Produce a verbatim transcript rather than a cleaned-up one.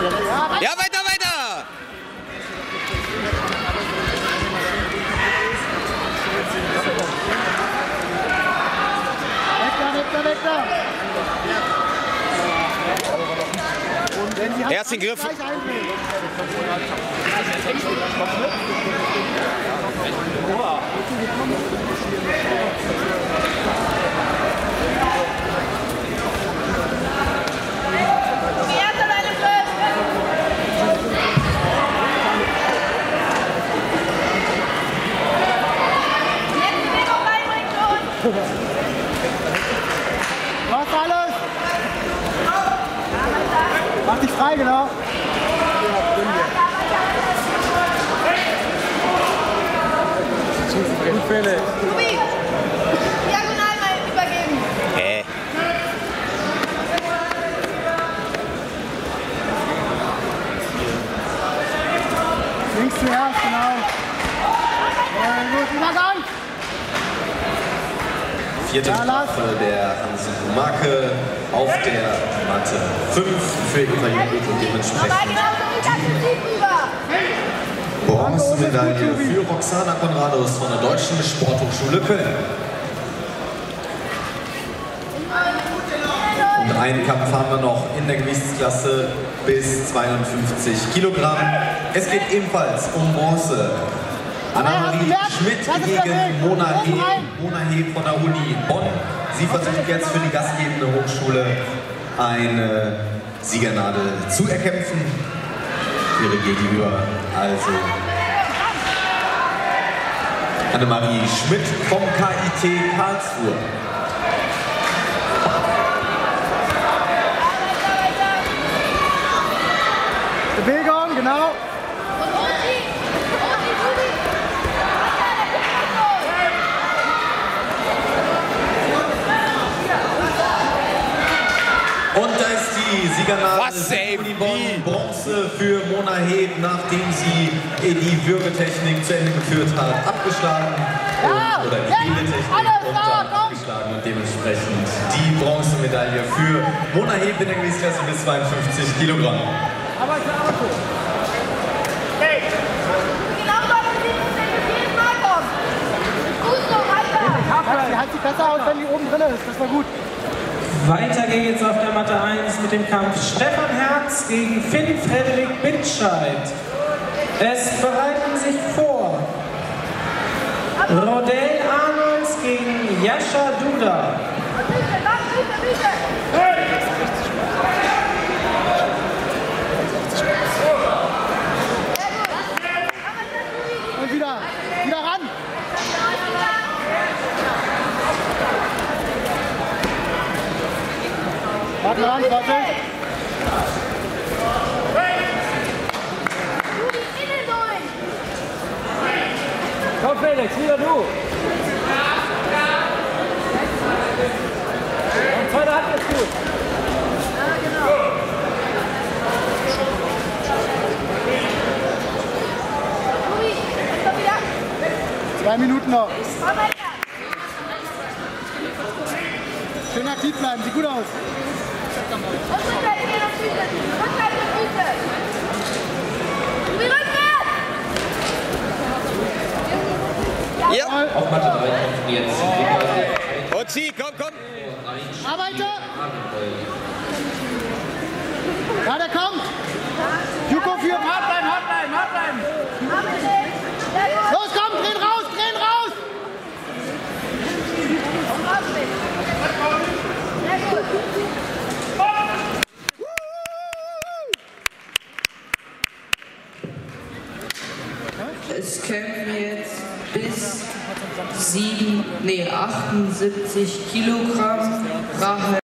Ja, weiter, weiter! Weg da, weg da, weg da! Erst den Griff. Was alles? Mach dich frei, genau. Gut, Felix. Tobi, diagonal mal übergeben. Hä? Links zuerst, genau. Ja, gut, Übergang. Vierte Strafe der Hansen-Marke auf der Matte fünf für Eva Judith und dementsprechend Aber genauso wie das Musik rüber. Bronzemedaille für Roxana Konrados von der Deutschen Sporthochschule Köln. Und einen Kampf haben wir noch in der Gewichtsklasse bis zweiundfünfzig Kilogramm. Es geht ebenfalls um Bronze. Anna-Marie Schmidt gegen Mona He, Mona He von der Uni Bonn. Sie versucht jetzt für die gastgebende Hochschule eine Siegernadel zu erkämpfen. Ihre Gegenüber also Anna-Marie Schmidt vom K I T Karlsruhe. Bewegung, genau. Und da ist die Siegernadel Was, ey, Uni Bonn, Bronze für Mona He, nachdem sie die Würgetechnik zu Ende geführt hat, abgeschlagen. Ja, Und, oder die ja, Hebeltechnik alles und klar, dann komm. abgeschlagen und dementsprechend die Bronzemedaille für Mona He in der Gewichtsklasse bis zweiundfünfzig Kilogramm. Aber klar, aber so. Genau so, dass sie jedes Mal kommen. Gut so, weiter. Die hat sich besser aus, wenn die oben drin ist. Das war gut. Weiter geht's auf der Matte eins mit dem Kampf Stefan Herz gegen Finn Frederik Bitscheid. Es bereiten sich vor Rodel Arnolds gegen Jascha Duda. Und wieder, wieder ran. Warte ran, warte. Komm Felix, wieder du. Und zweite Hand ist gut. Ja, genau. Tobi, komm wieder. Zwei Minuten noch. Komm weiter. Schön aktiv bleiben, sieht gut aus. Und Rückwärts, geh auf Füße. Rückwärts auf Füße. Tobi, rückwärts. Ja. Auf Matte drei kommt jetzt Und sie, komm, komm! Arbeite! Ja, der kommt! Juko führt, hart bleiben, hart bleiben, hart bleiben! Los, komm, drehen raus, drehen raus! Sehr gut. Es kämpfen jetzt bis sieben, nee, achtundsiebzig Kilogramm. Rahel